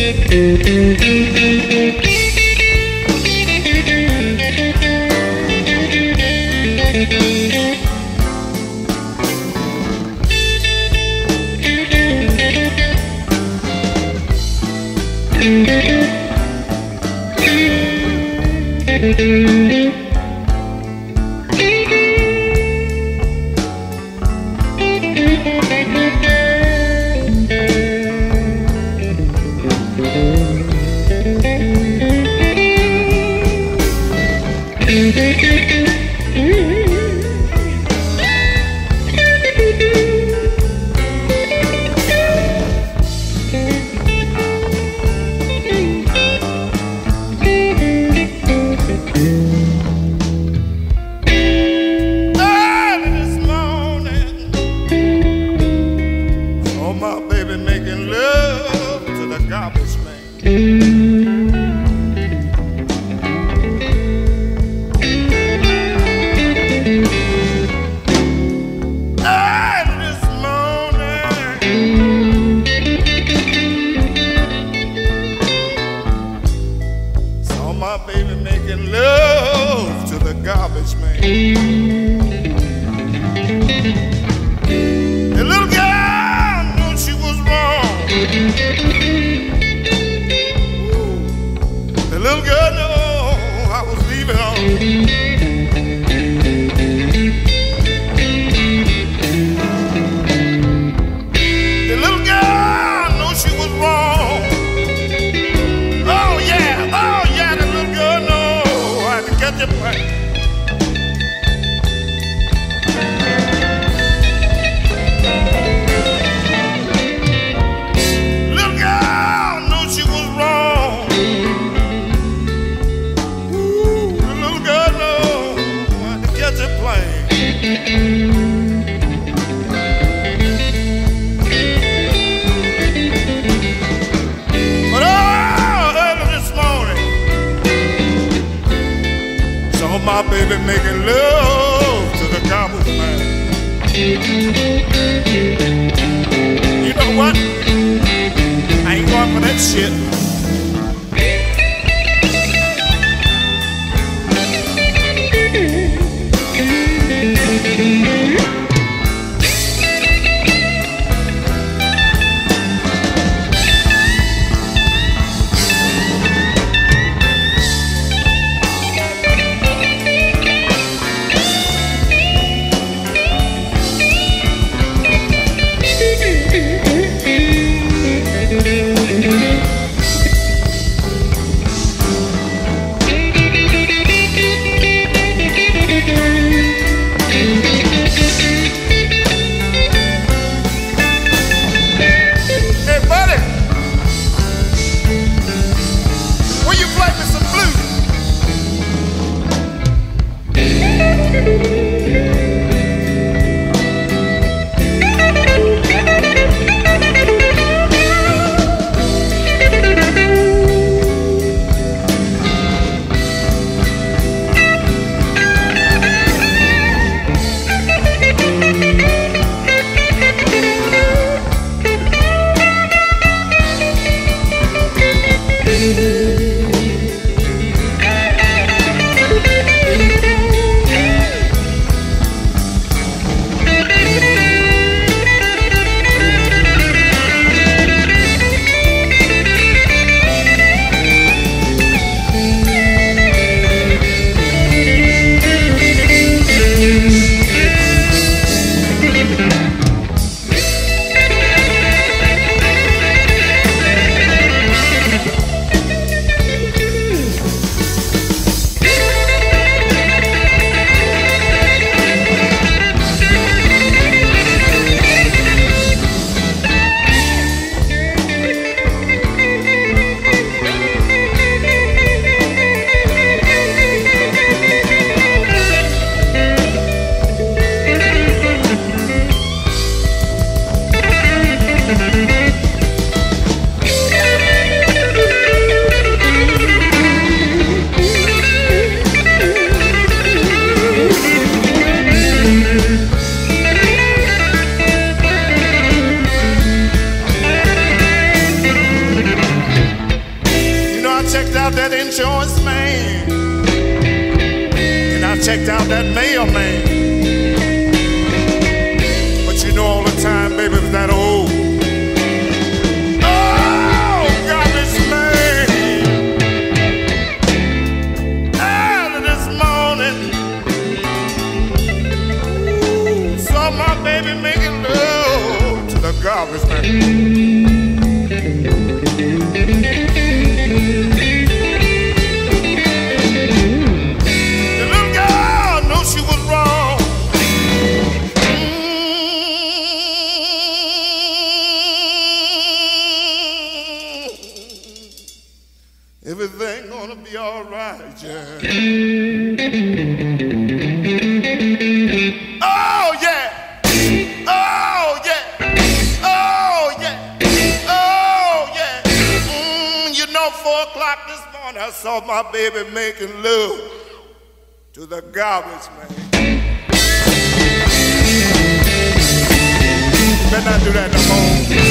My baby making love to the garbage man. You know what? I ain't going for that shit. checked out that mailman. But you know all the time, baby, it was that old. Oh, garbage man. Early this morning, ooh, saw my baby making love to the garbage man. Everything gonna be all right, yeah. Oh, yeah. Oh, yeah. Oh, yeah. Oh, yeah. You know, 4 o'clock this morning, I saw my baby making love to the garbage man. You better not do that no more.